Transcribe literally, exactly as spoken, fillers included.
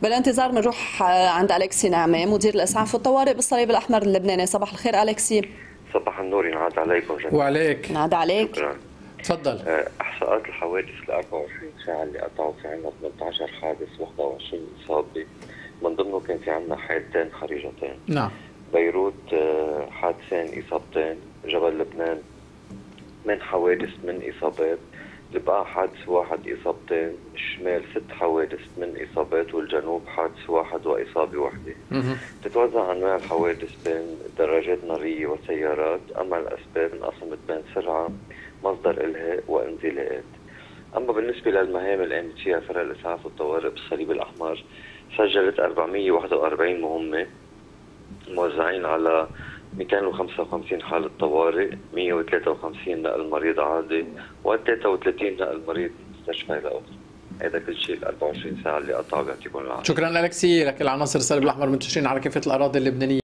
بالانتظار بنروح عند أليكسي نعمة مدير الإسعاف والطوارئ بالصليب الأحمر اللبناني. صباح الخير أليكسي. صباح النور، ينعاد عليكم جميعا. وعليك. ينعاد عليك. شكرا. تفضل. احصاءات الحوادث ال أربعة وعشرين ساعه اللي قطعوا في عندنا ثمانية عشر حادث، واحد وعشرين اصابه، من ضمنه كان في عندنا حادثتين حريجتين. نعم. بيروت حادثين اصابتين، جبل لبنان من حوادث من اصابات، البقاع حادث واحد اصابتين، الشمال ست حوادث من اصابات، والجنوب حادث واحد واصابه واحده. تتوزع انواع الحوادث بين دراجات ناريه وسيارات، اما الاسباب انقسمت بين سرعه، مصدر الهاء، وانزلاقات. اما بالنسبه للمهام اللي قامت فيها فرق الاسعاف والطوارئ بالصليب الاحمر، سجلت أربعمئة وواحد وأربعين مهمه موزعين على مئتين وخمسة وخمسين حالة طوارئ، مئة وثلاثة وخمسين نقل مريض عادي، وثلاثة وثلاثين نقل مريض مستشفى إلى أخرى. هذا كل شيء ال أربعة وعشرين ساعة اللي قطعوا. بيعطيكم العافية. شكرا أليكسي لك. العناصر الصليب الأحمر منتشرين على كافة الأراضي اللبنانية.